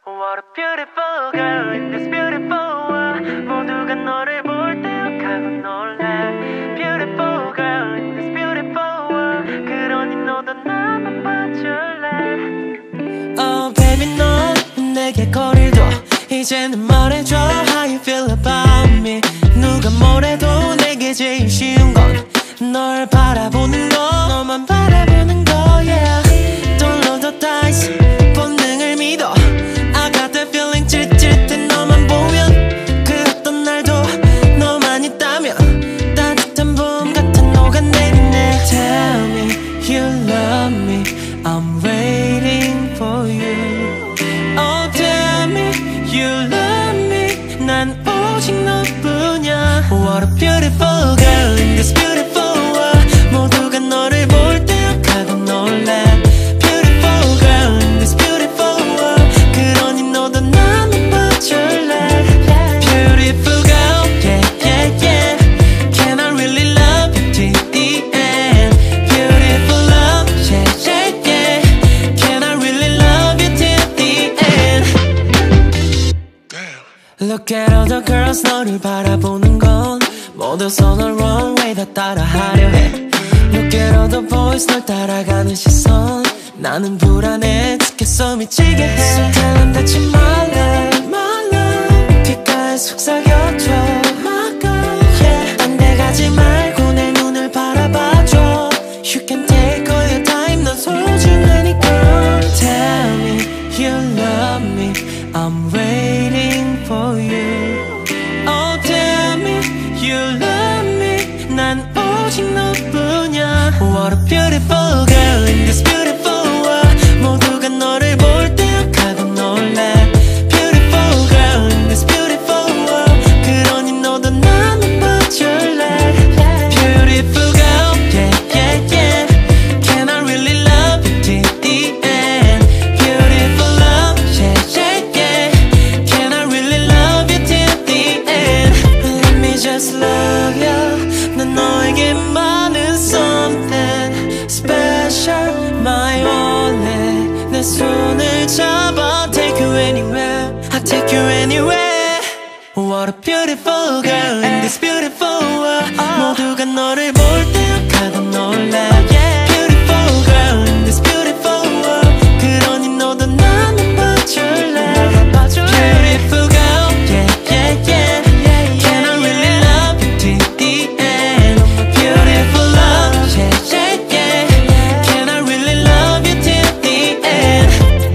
What a beautiful girl in this beautiful world. 모두가 너를 볼 때 욕하고 놀래. Beautiful girl in this beautiful world. 그러니 너도 나만 봐줄래. Oh baby 너 내게 거리를 둬. 이제는 말해줘 how you feel about me. 누가 뭐래도 내게 제일 쉬운 건 널 바라보는 거. 너만 바라보는 거 yeah. Don't roll the dice. 본능을 믿어. I got that feeling 찔찔해 너만 보면. 그 어떤 날도 너만 있다면 따뜻한 봄 같은 녹아내리네. Tell me you love me. I'm waiting for you. Oh tell me you love me. 난 오직 너뿐이야. What a beautiful girl in this beautiful world. 모두가 너를 볼 때 욕하고 놀래. Beautiful girl in this beautiful world. 그러니 너도 나만 봐줄래. Beautiful girl yeah yeah yeah. Can I really love you till the end. Beautiful love yeah yeah yeah. Can I really love you till the end. Look at all the girls 너를 바라보는 건 모두 손을 wrong way 다 따라하려 해. Look at all the boys 널 따라가는 시선 나는 불안해 죽겠어 미치게 해. So tell them that you're my love, my love. 귓가에 속삭여줘 my girl yeah. 딴 데 가지 말고 내 눈을 바라봐줘. You can take all your time 넌 소중하니까. Tell me you love me. I'm waiting for you. Oh tell me you love me. 난 오직 너뿐이야. What a beautiful girl in this beautiful world. 모두가 너를 볼 때 욕하고 놀래. Beautiful girl in this beautiful world. 그러니 너도 나만 봐줄래. Beautiful girl yeah yeah yeah. Can I really love you till the end. Beautiful love yeah yeah yeah. Can I really love you till the end. Let me just love you. 난 너에게 많은 something special my only. 내 손을 잡아 take you anywhere. I'll take you anywhere. What a beautiful girl in this beautiful world. 모두가 너를 볼 때 욕하고 놀래. Beautiful girl in this beautiful world. 그러니 너도 나만 봐줄래. Beautiful girl yeah yeah yeah. Can I really love you till the end. Beautiful love yeah yeah yeah. Can I really love you till the end.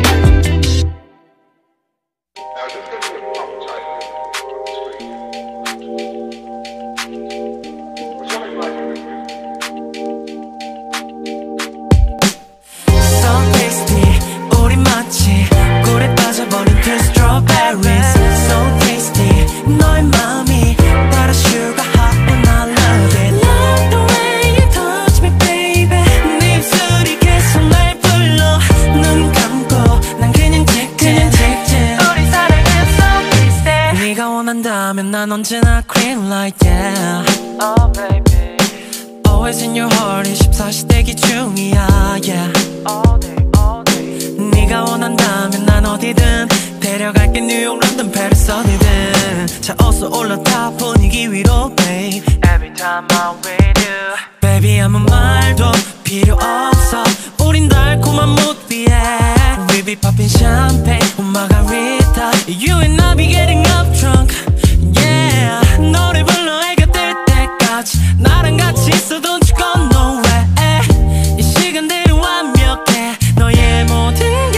So tasty 우리 마치 꿀에 빠져버린 그 strawberries. So tasty 너의 마음이 따라 sugar hot and I love it. Love the way you touch me baby. 네 입술이 계속 날 불러. 눈 감고 난 그냥 직진. 우리 사랑은 so tasty. 네가 원한다면 난 언제나 green light yeah. Oh baby always in your heart 24시 대기 중이야 yeah. All day all day. 네가 원한다면 난 어디든 데려갈게 뉴욕 런던 페리스 어디든. 자 어서 올라타 분위기 위로 babe. Every time I'm with you baby 아무 말도 필요 없어. 우린 달콤한 mood 위에 We be popping champagne with margarita. You and I be getting up drunk yeah. 노래 불러 해가 뜰 때까지 나랑 같이 있어 don't you go nowhere. 이 시간들은 완벽해 너의 모든 게.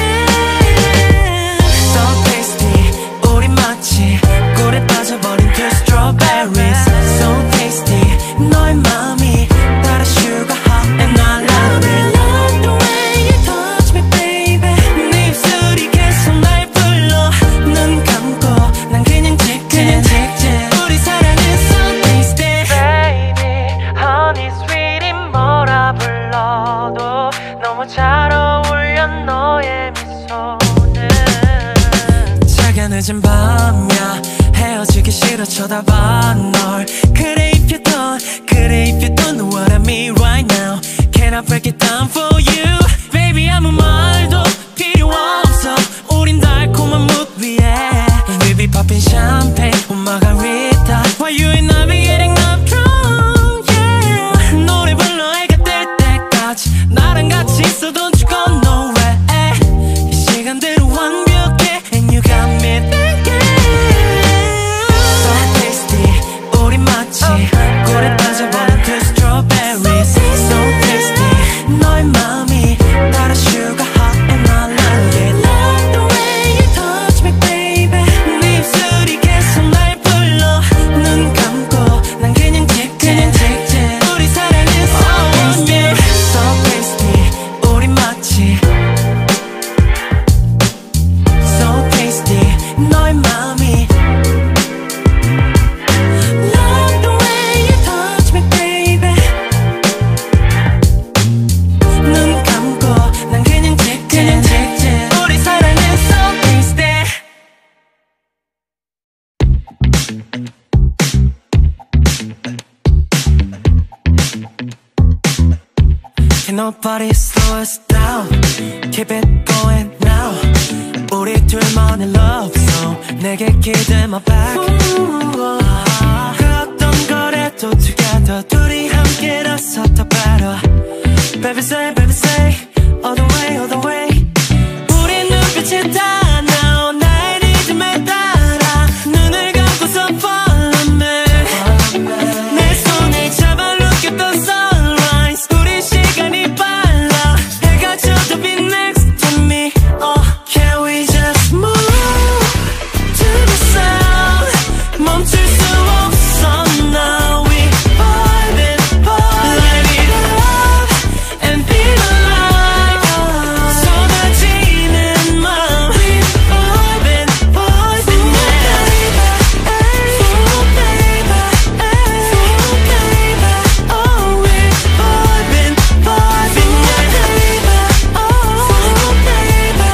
So tasty 우리 마치 꿀에 빠져버린 그 strawberries. So tasty 너의 마음이 따라 sugar hot and I love it. Love the way you touch me baby. 네 입술이 계속 날 불러. 눈 감고 난 그냥 직진. 우리 사랑은 so tasty baby. Honey sweetie 뭐라 불러도 너무 잘 어울려 너의 미소는. 자가 늦은 밤이야 헤어지기 싫어 쳐다봐 널. 그래 if you don't know what I mean right now. Can I break it down for you baby 아무 말도 필요 없어. 우린 달콤한 mood Can nobody slow us down. Keep it going now. 우리 둘만의 love song. 내게 give my back. 그 어떤 거래도 together. 둘이 함께라서 더 better. Baby say all the way all the way. 우리 눈빛이 다 나오 나의 리듬에 따라 눈을 감고서 follow me. 내 손을 잡아 look at the sunrise. 우리 시간이 빨라 해가 져도 be next to me. Can we just move to the sound. 멈출 수 없어 now. We vibing, light it up and feel alive. 쏟아지는 맘. We vibing, yeah. Oh baby, oh we vibing, yeah. Oh baby,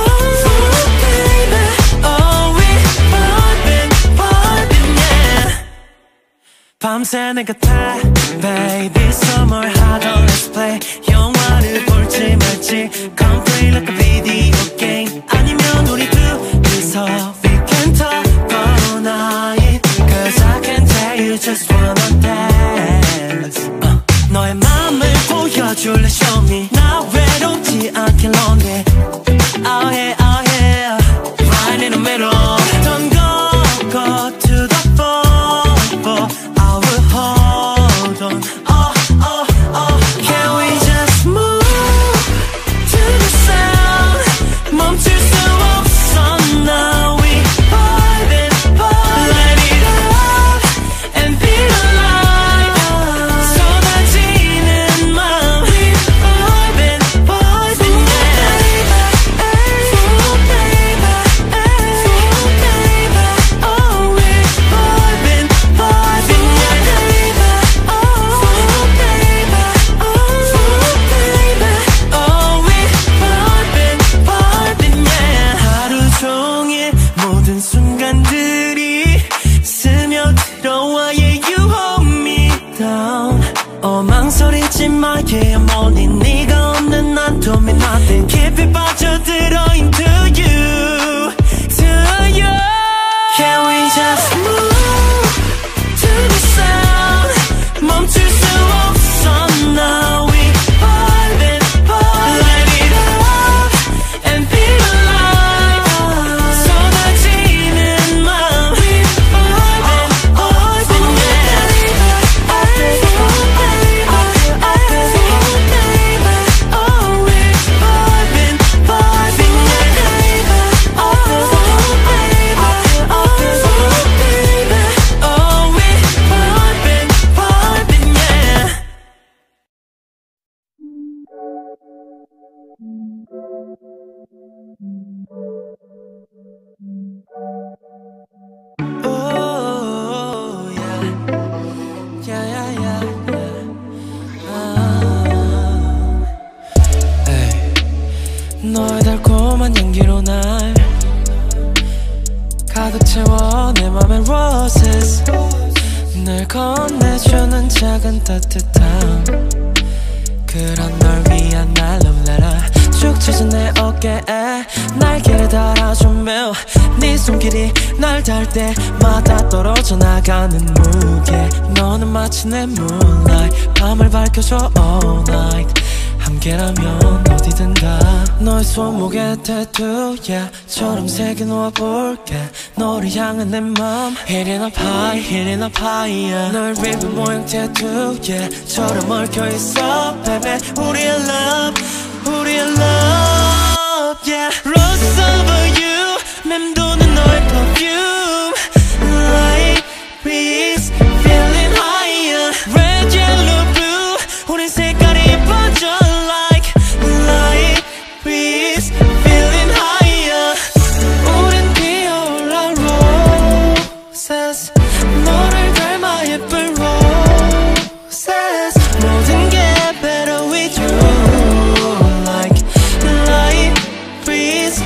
oh we vibing, yeah. 밤새 내 곁에 baby 선물하던 let's play. 영화를 볼지 말지 come play like a video game. 아니면 우리 둘이서 we can talk all night. Cause I can tell you just wanna dance. 너의 맘을 보여줄래 show me. 나 외롭지 않게 lonely. Oh yeah, oh yeah. Right in the middle. Don't go to the phone, but I will hold on. Can we just move to the sound. 멈출 수 없어 now. We vibing, light it up and feel alive. 쏟아지는 맘. We vibing, yeah. Oh baby, oh we vibing, yeah. Oh baby, oh we vibing, yeah. 하루 종일 모든 순간들이 스며들어와 yeah you hold me down. 망설이지 마 yeah I'm only. 네가 없는 난 don't mean nothing. 깊이 빠져들어 into you, to you. Can we just move to the sound. 멈출 수 없어 now. We vibing, light it up and feel alive. 쏟아지는 맘. We vibing, yeah. Oh we vibing, yeah. Oh we vibing, yeah. Oh yeah, yeah, yeah, yeah. 에이, 너의 달콤한 향기로 날 가득 채워 내 맘의 roses. 늘 건네주는 작은 따뜻함. 그런 널 위한 날 love letter. 쭉 쳐진 내 어깨에 날개를 달아주며 네 손길이 날 닿을 때마다 떨어져 나가는 무게. 너는 마치 내 moonlight. 밤을 밝혀줘 all night. 함께라면 어디든 가. 너의 손목에 tattoo야 처럼 새겨놓아볼게. 너를 향한 내 맘 Hitting up high, hitting up higher. 널 ribbon 모양 tattoo야 처럼 얽혀있어 baby. 우리의 love, 우리의 love, yeah. Roses over you 맴도는 너의 perfume. Light breeze feeling higher. Red, yellow, blue 우린 색깔이 번져 like light breeze feeling higher. 우린 피어올라 roses. 너를 닮아 예쁜 roses. 모든 게 better with you like light breeze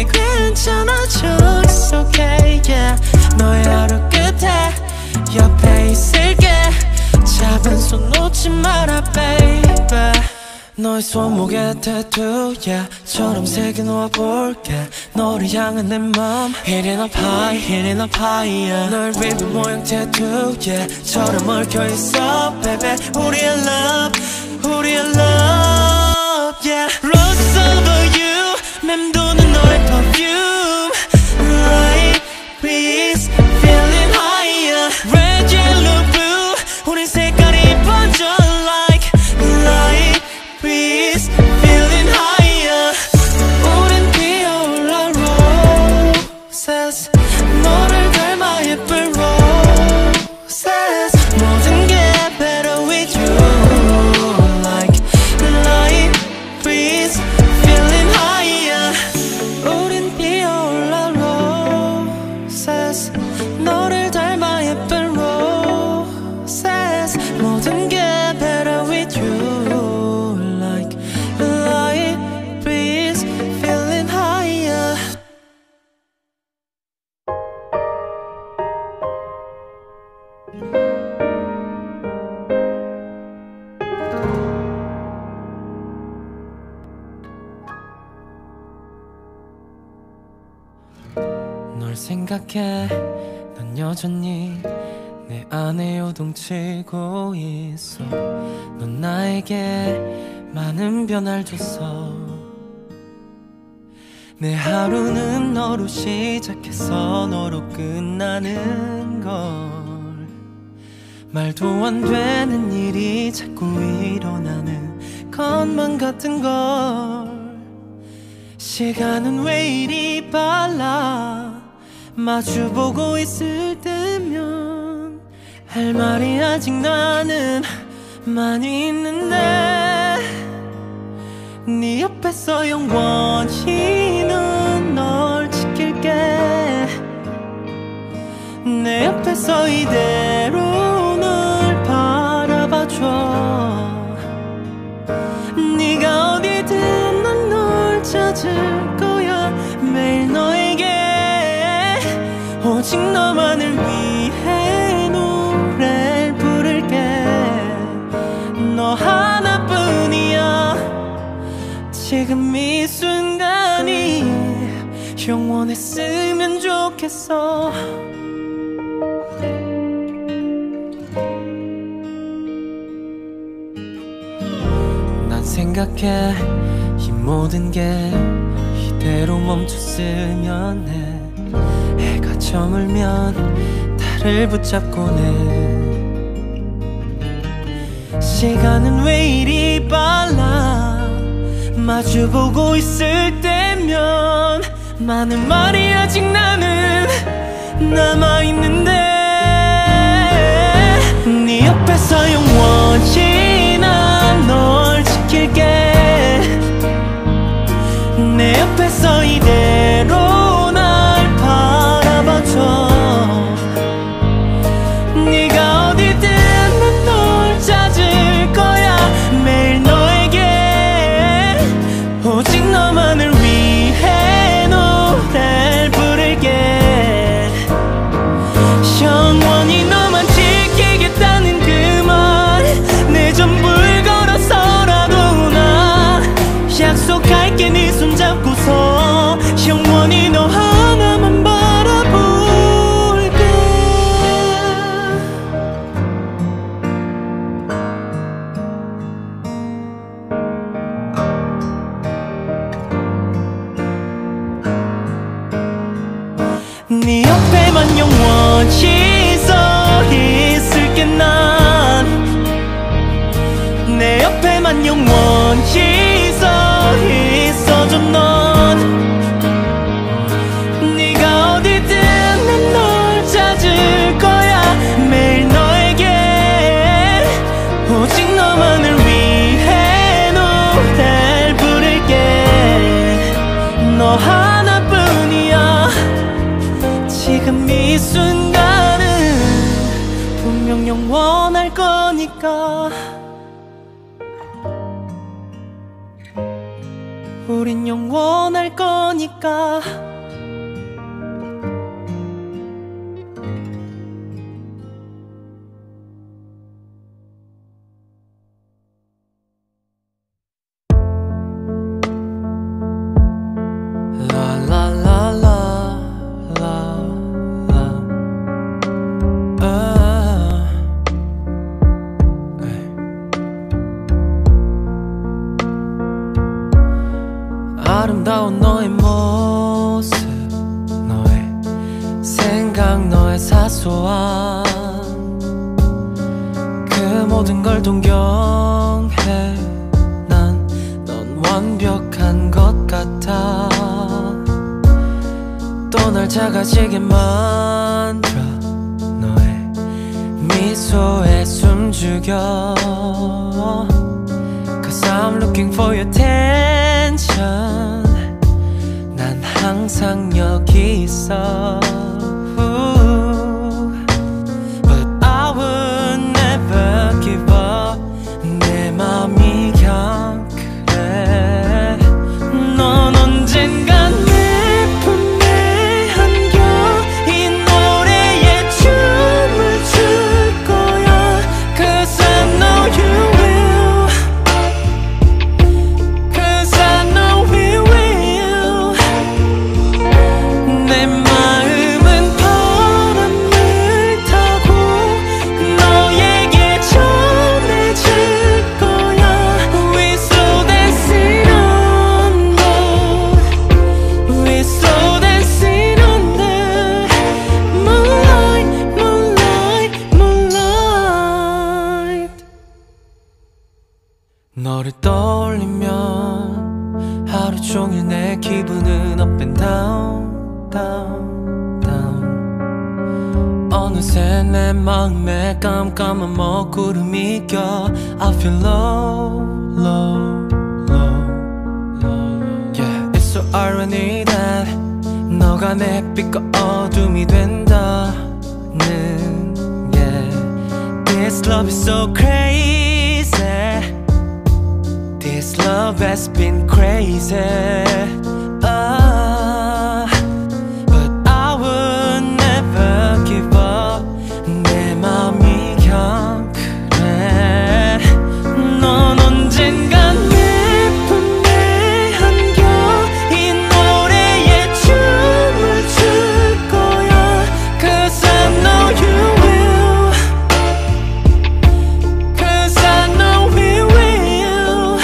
몸이 괜찮아져 It's okay yeah 너의 하루 끝에 옆에 있을게 잡은 손 놓지 마라 baby 너의 손목에 태투처럼 새겨놓아볼게 너를 향한 내 맘 Hitting up high, hitting up higher 널 ribbon 모양 태투처럼 얽혀있어 baby 우리의 love, 우리의 love yeah Rose over you 맴도는 너의 perfume Light breeze feeling higher Red, yellow, blue 우린 색깔이 번져 like light breeze feeling higher 우린 피어올라 roses 너를 닮아 예쁜 roses 모든 게 better with you like light breeze feeling higher 우린 피어올라 roses 너를 닮아 예쁜 roses 모든 게 better with you like light breeze feeling higher 널 생각해 난 여전히 내 안에 요동치고 있어 넌 나에게 많은 변화를 줬어 내 하루는 너로 시작해서 너로 끝나는 걸 말도 안 되는 일이 자꾸 일어나는 것만 같은 걸 시간은 왜 이리 빨라 마주보고 있을 때면 할 말이 아직 나는 많이 있는데 네 옆에서 영원히는 널 지킬게 내 옆에서 이대로 널 바라봐줘 네가 어디든 난 널 찾을 거야 매일 너에게 오직 너만을 위해 노래를 부를게 너 하나뿐이야 지금 이 순간이 영원했으면 좋겠어 난 생각해 이 모든 게 이대로 멈췄으면 해 해가 저물면 달을 붙잡곤 해 시간은 왜 이리 빨라 마주보고 있을 때면 많은 말이 아직 나는 남아있는데 네 옆에서 영원히 난 널 지킬게 내 옆에서 이대로 날 바라봐줘 네가 어디든 난 널 찾을 거야 매일 너에게 오직 너만을 위해 노래를 부를게 영원히 너만 지키겠다는 그 말 내 전부를 걸어서라도 나 약속할게 네 손잡고서 영원히 너 하나만 바라볼게 네 옆에만 영원히 서 있을게 난 내 옆에만 영원히 서 있어줘 넌 네가 어디든 난 널 찾을 거야 매일 너에게 오직 너만을 위해 노래를 부를게 너 하나뿐이야 지금 이 순간은 분명 영원할 거니까 우린 영원할 거니까. 아름다운 너의 모습, 너의 생각, 너의 사소한 그 모든 걸 동경해. 난 넌 완벽한 것 같아. 또 날 작아지게 만들어 너의 미소에 숨죽여. Cause I'm looking for your attention. 난 항상 여기 있어. But I would never give up. 내 맘이 그냥 그래. 넌 언젠간 내 품에 안겨 이 노래에 춤을 출 거야. Cause I know you will. Cause I know we will. 내 마음은 바람을 타고 너에게 전해질 거야. We slow dancing under. We slow dancing under. Moonlight, moonlight, moonlight. 너를 떠올리면 하루 종일 내 기분은 up and down, down, down. 어느새 내 마음에 깜깜한 먹구름이 껴. I feel low, low, low, low. Yeah, it's so irony that 너가 내 빛과 어둠이 된다는. Yeah, this love is so crazy. This love has been crazy. But I would never give up. 내 맘이 그냥 그래. 넌 언젠간 내 품에 안겨 이 노래에 춤을 출 거야. Cause I know you will. Cause I know we will.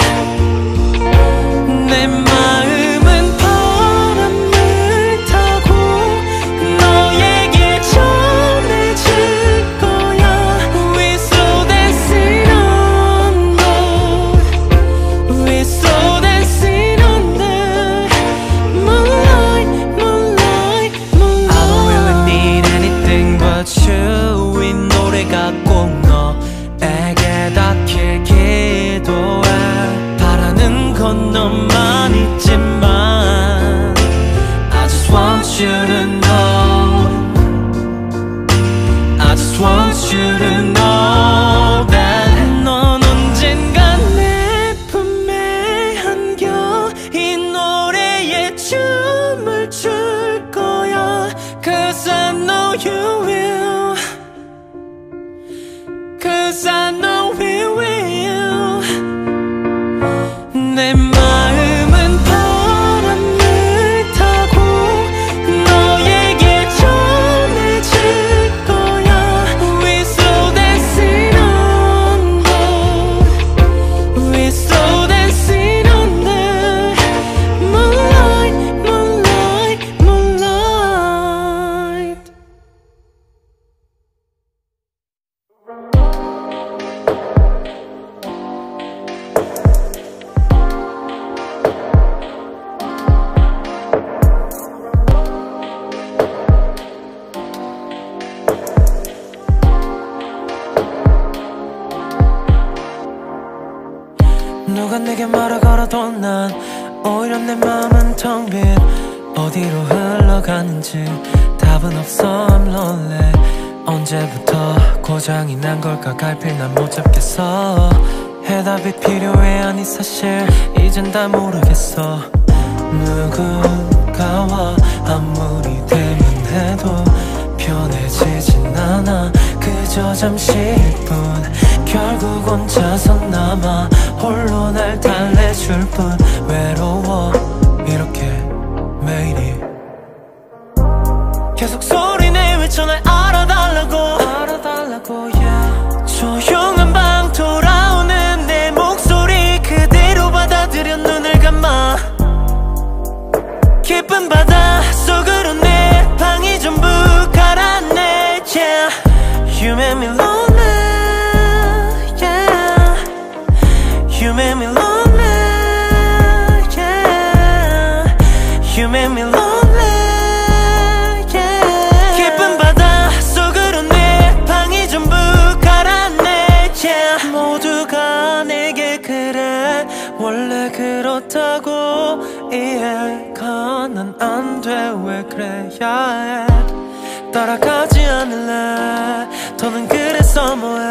내 마음은 바람을 타고 너에게 전해질 거야. We slow dancing under. We slow dancing under. Moonlight, moonlight, moonlight. I don't really need anything but you. 이 노래가 꼭 너에게 닿길 기도해. 바라는 건 너만 있지만 I just want you to know. I just want you to know that 넌 언젠간 내 품에 안겨 이 노래에 춤을 출 거야. Cause I know you will. Cause I know we will. 내 마음은 바람을 타고 너에게 전해질 거야. We slow dancing under. We slow dancing under. Moonlight, moonlight, moonlight. 누가 내게 말을 걸어도 난 오히려 내 마음은 텅 빈. 어디로 흘러가는지 답은 없어. I'm lonely. 언제부터 고장이 난 걸까. 갈필 난 못 잡겠어. 해답이 필요해. 아니 사실 이젠 다 모르겠어. 누군가와 아무리 대면해도 편해지진 않아. 그저 잠시일 뿐 결국 혼자서 남아 홀로 날 달래줄 뿐. 외로워 이렇게 매일이. 계속 소리내 외쳐 날 알아달라고 yeah. 조용한 방 돌아오는 내 목소리 그대로 받아들여 눈을 감아. 깊은 바다 속으로 내 방이 전부 가라앉네 yeah. You make me lonely yeah. You make me lonely yeah. You make me lonely yeah. 깊은 바다 속으로 내 방이 전부 가라앉네 yeah. 모두가 내게 그래 원래 그렇다고 이해가 난 안 돼. 왜 그래야 해. 따라가지 않을래. 더는 그래서 뭐해.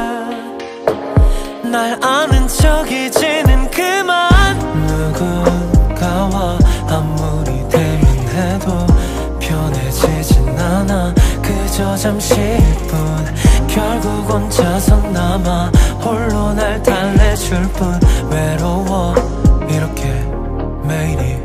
날 아는 척 이제는 그만. 누군가와 아무리 대면해도 편해지진 않아. 그저 잠시일 뿐 결국 혼자서 남아 홀로 날 달래줄 뿐. 외로워 이렇게 매일이.